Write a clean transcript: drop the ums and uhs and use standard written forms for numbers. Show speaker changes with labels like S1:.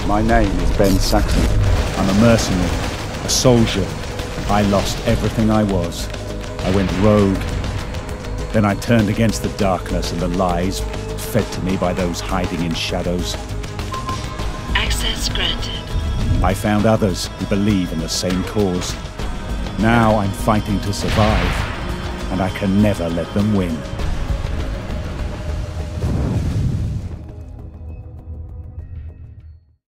S1: My name is Ben Saxon. I'm a mercenary, a soldier. I lost everything I was. I went rogue. Then I turned against the darkness and the lies fed to me by those hiding in shadows.
S2: Access granted.
S1: I found others who believe in the same cause. Now I'm fighting to survive, and I can never let them win.